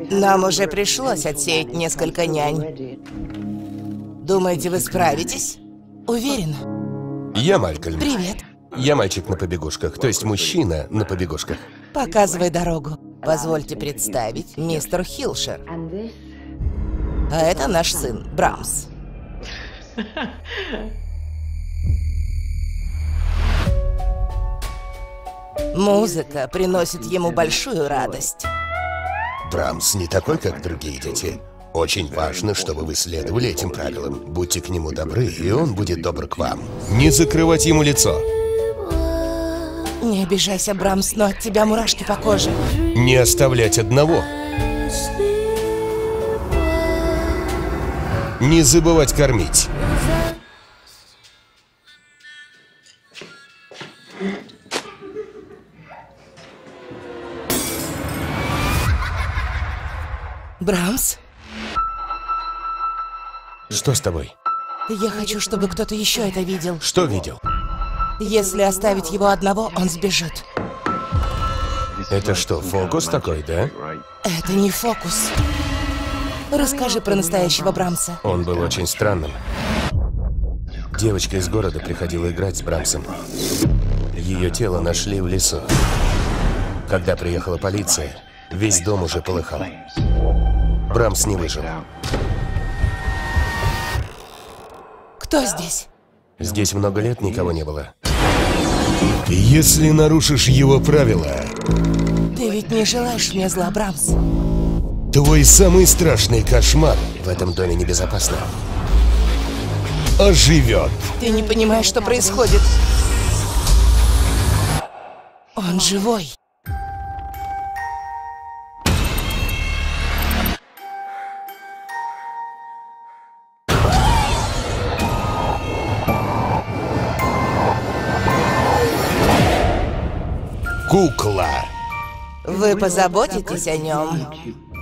Нам уже пришлось отсеять несколько нянь. Думаете, вы справитесь? Уверен. Я Малькольм. Привет. Я мальчик на побегушках, то есть мужчина на побегушках. Показывай дорогу. Позвольте представить, мистер Хилшер. А это наш сын, Брамс. Музыка приносит ему большую радость. Брамс не такой, как другие дети. Очень важно, чтобы вы следовали этим правилам. Будьте к нему добры, и он будет добр к вам. Не закрывать ему лицо. Не обижайся, Брамс, но от тебя мурашки по коже. Не оставлять одного. Не забывать кормить. Брамс? Что с тобой? Я хочу, чтобы кто-то еще это видел. Что видел? Если оставить его одного, он сбежит. Это что, фокус такой, да? Это не фокус. Расскажи про настоящего Брамса. Он был очень странным. Девочка из города приходила играть с Брамсом. Ее тело нашли в лесу. Когда приехала полиция, весь дом уже полыхал. Брамс не выжил. Кто здесь? Здесь много лет никого не было. Если нарушишь его правила, Ты ведь не желаешь мне зла, Брамс? твой самый страшный кошмар в этом доме небезопасно оживет. Ты не понимаешь, что происходит. Он живой. Кукла. Вы позаботитесь о нем?